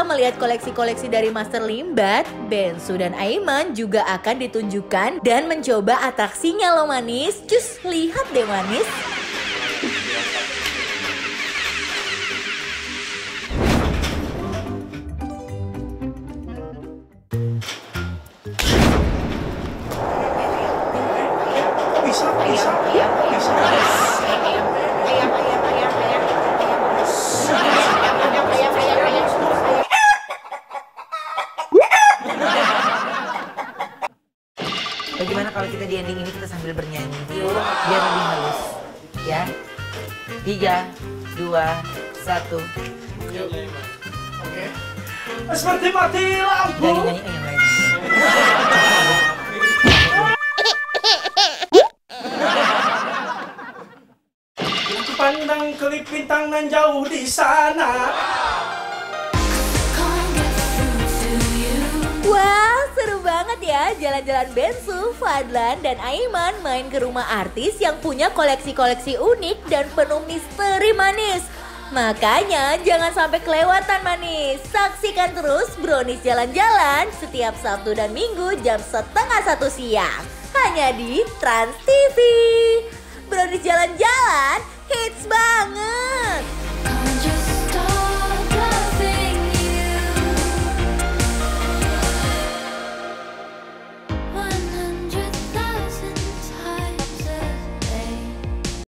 melihat koleksi-koleksi dari Master Limbat, Bensu dan Aiman juga akan ditunjukkan dan mencoba atraksinya loh manis. Cus, lihat deh manis. Bagaimana kalau kita di ending ini kita sambil bernyanyi biar lebih halus, ya? 3, 2, 1. Oke. Seperti mati lampu. Nyanyi yang lain. Aku pandang kelip bintang nan jauh di sana. Wah, seru banget ya jalan-jalan Bensu, Fadlan, dan Aiman main ke rumah artis yang punya koleksi-koleksi unik dan penuh misteri manis. Makanya jangan sampai kelewatan manis. Saksikan terus Brownies Jalan-Jalan setiap Sabtu dan Minggu jam 12:30 siang. Hanya di Trans TV. Brownies Jalan-Jalan hits banget.